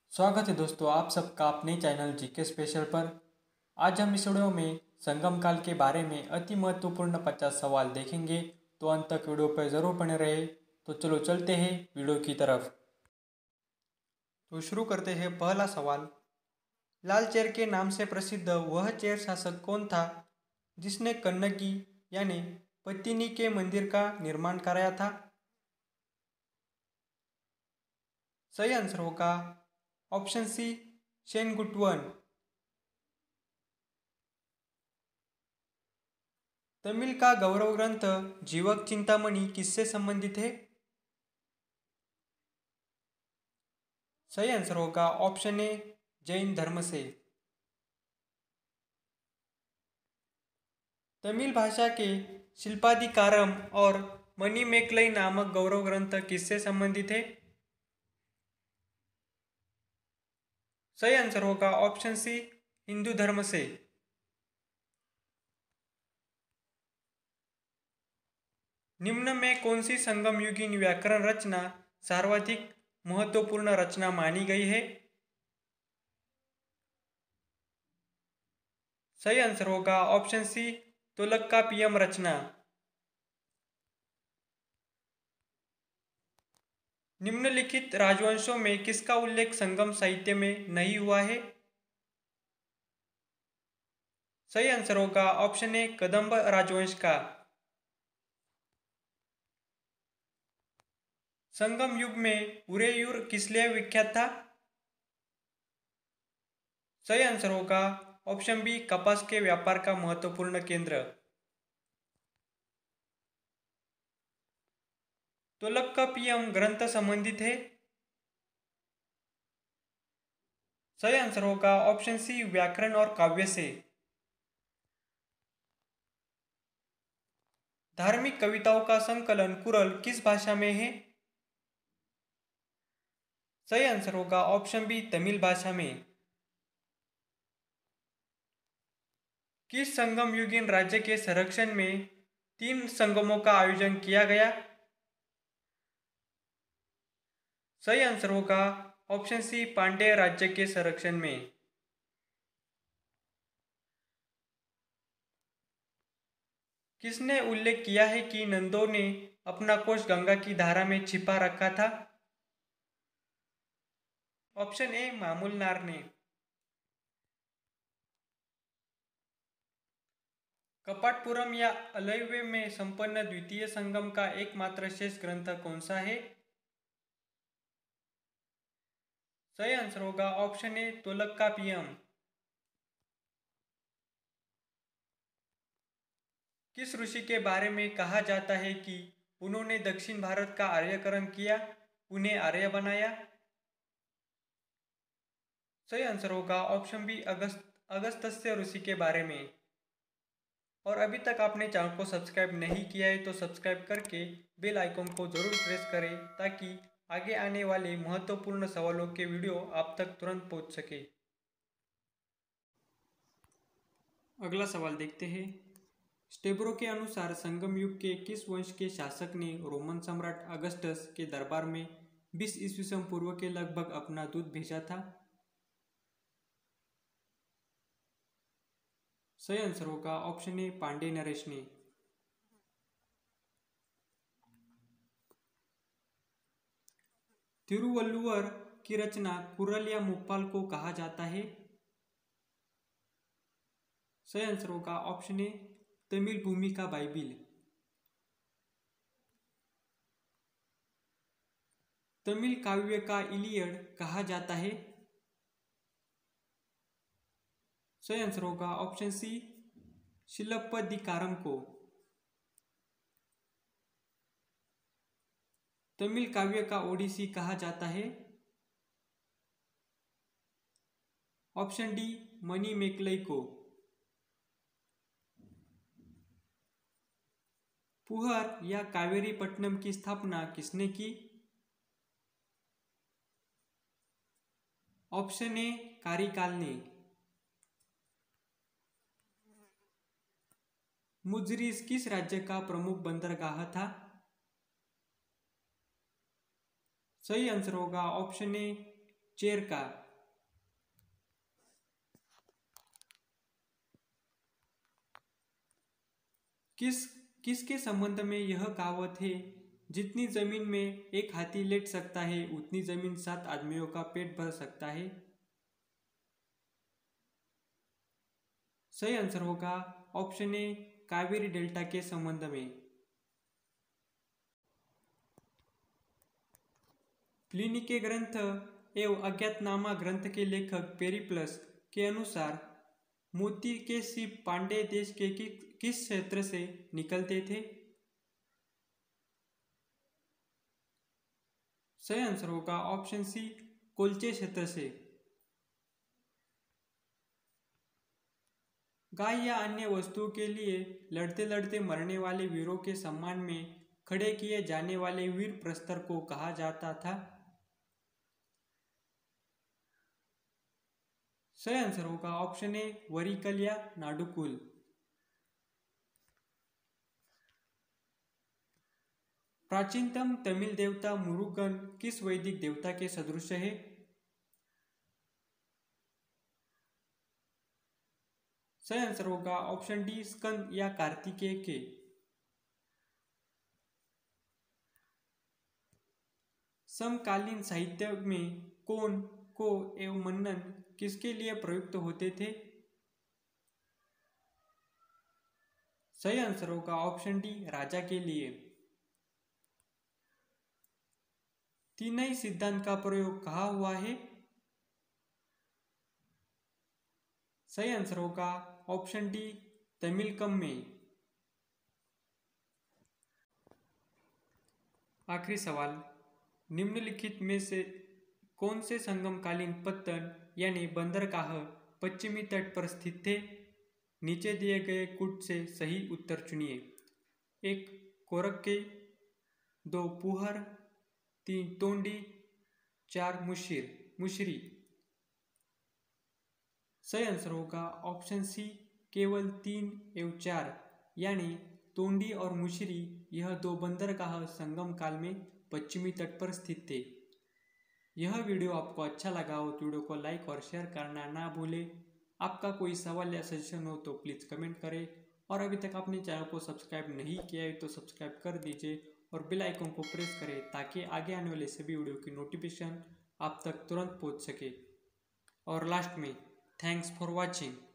स्वागत है दोस्तों आप सबका अपने चैनल जीके स्पेशल पर। आज हम इस वीडियो में संगम काल के बारे में अति महत्वपूर्ण 50 सवाल देखेंगे, तो अंत तक वीडियो पर ज़रूर बने रहे। तो चलो चलते हैं वीडियो की तरफ। तो शुरू करते हैं। पहला सवाल, लाल चेर के नाम से प्रसिद्ध वह चेर शासक कौन था जिसने कन्नगी यानी पत्तिनी के मंदिर का निर्माण कराया था? सही आंसर होगा ऑप्शन सी, शेनगुट्टवन। तमिल का गौरव ग्रंथ जीवक चिंतामणि किससे संबंधित है? सही आंसर होगा ऑप्शन ए, जैन धर्म से। तमिल भाषा के शिल्पाधिकारम और मणिमेकलई नामक गौरव ग्रंथ किससे संबंधित है? सही आंसर होगा ऑप्शन सी, हिंदू धर्म से। निम्न में कौन सी संगमयुगीन व्याकरण रचना सर्वाधिक महत्वपूर्ण रचना मानी गई है? सही आंसर होगा ऑप्शन सी, तोलक्कापियम रचना। निम्नलिखित राजवंशों में किसका उल्लेख संगम साहित्य में नहीं हुआ है? सही आंसर होगा ऑप्शन ए, कदंब राजवंश का। संगम युग में उरेयूर किस लिए विख्यात था? सही आंसर होगा ऑप्शन बी, कपास के व्यापार का महत्वपूर्ण केंद्र। तोलक्कापियम ग्रंथ संबंधित है? सही आंसर होगा ऑप्शन सी, व्याकरण और काव्य से। धार्मिक कविताओं का संकलन कुरल किस भाषा में है? सही आंसर होगा ऑप्शन बी, तमिल भाषा में। किस संगम युगीन राज्य के संरक्षण में 3 संगमों का आयोजन किया गया? सही आंसर होगा ऑप्शन सी, पांड्य राज्य के संरक्षण में। किसने उल्लेख किया है कि नंदों ने अपना कोष गंगा की धारा में छिपा रखा था? ऑप्शन ए, मामूलनार ने। कपाटपुरम या अलैवे में संपन्न द्वितीय संगम का एकमात्र शेष ग्रंथ कौन सा है? सही आंसर होगा ऑप्शन ए, तोलक्कापियम। किस ऋषि के बारे में कहा जाता है कि उन्होंने दक्षिण भारत का आर्यकरण किया, उन्हें आर्य बनाया? सही आंसर होगा ऑप्शन बी, अगस्त्य ऋषि के बारे में। और अभी तक आपने चैनल को सब्सक्राइब नहीं किया है तो सब्सक्राइब करके बेल आइकन को जरूर प्रेस करें ताकि आगे आने वाले महत्वपूर्ण सवालों के वीडियो आप तक तुरंत पहुंच सके। अगला सवाल देखते हैं। स्टेब्रो के अनुसार संगम युग के किस वंश के शासक ने रोमन सम्राट अगस्टस के दरबार में 20 ईस्वी पूर्व के लगभग अपना दूत भेजा था? सही आंसर होगा ऑप्शन ए, पांड्य नरेश ने। तिरुवल्लुवर की रचना कुरल या मुप्पाल को कहा जाता है? सही आंसर होगा ऑप्शन ए, तमिल भूमि का बाइबिल। तमिल काव्य का इलियड कहा जाता है? सही आंसर होगा ऑप्शन सी, शिलप्पदिकारम को। तमिल काव्य का ओडिसी कहा जाता है? ऑप्शन डी, मणिमेकलई को। पुहर या कावेरी पट्टनम की स्थापना किसने की? ऑप्शन ए, कारिकाल ने। मुजरिस किस राज्य का प्रमुख बंदरगाह था? सही आंसर होगा ऑप्शन ए, चेर का। किसके संबंध में यह कहावत है? जितनी जमीन में एक हाथी लेट सकता है उतनी जमीन 7 आदमियों का पेट भर सकता है। सही आंसर होगा ऑप्शन ए, कावेरी डेल्टा के संबंध में। प्लिनी के ग्रंथ एवं अज्ञातनामा ग्रंथ के लेखक पेरिप्लस के अनुसार मोती के सीप पांड्य देश के किस क्षेत्र से निकलते थे? सही आंसर होगा ऑप्शन सी, कोल्चे क्षेत्र से। गाय या अन्य वस्तुओं के लिए लड़ते लड़ते मरने वाले वीरों के सम्मान में खड़े किए जाने वाले वीर प्रस्तर को कहा जाता था। सही आंसर होगा ऑप्शन ए, वरिकल या नाडुकुल। प्राचीनतम तमिल देवता मुरुगन किस वैदिक देवता के सदृश है? सही आंसर होगा ऑप्शन डी, स्कंद या कार्तिकेय के। समकालीन साहित्य में कौन, को एवं मन्नन किसके लिए प्रयुक्त होते थे? सही आंसर होगा ऑप्शन डी, राजा के लिए। तीनई सिद्धांत का प्रयोग कहाँ हुआ है? सही आंसर होगा ऑप्शन डी, तमिलकम में। आखिरी सवाल, निम्नलिखित में से कौन से संगमकालीन पत्तन यानी बंदरगाह पश्चिमी तट पर स्थित थे? नीचे दिए गए कूट से सही उत्तर चुनिए। 1 कोरक्के, 2 पुहर, 3 तोंडी, 4 मुशरी। सही आंसर होगा ऑप्शन सी, केवल 3 एवं 4 यानी तोंडी और मुशरी, यह 2 बंदरगाह संगम काल में पश्चिमी तट पर स्थित थे। यह वीडियो आपको अच्छा लगा हो तो वीडियो को लाइक और शेयर करना ना भूलें। आपका कोई सवाल या सजेशन हो तो प्लीज़ कमेंट करें, और अभी तक आपने चैनल को सब्सक्राइब नहीं किया है तो सब्सक्राइब कर दीजिए और बेल आइकन को प्रेस करें ताकि आगे आने वाले सभी वीडियो की नोटिफिकेशन आप तक तुरंत पहुंच सके। और लास्ट में, थैंक्स फॉर वॉचिंग।